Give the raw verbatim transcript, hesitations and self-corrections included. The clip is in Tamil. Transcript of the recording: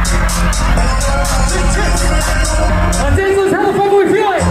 啊，这一组唱的丰富 feel。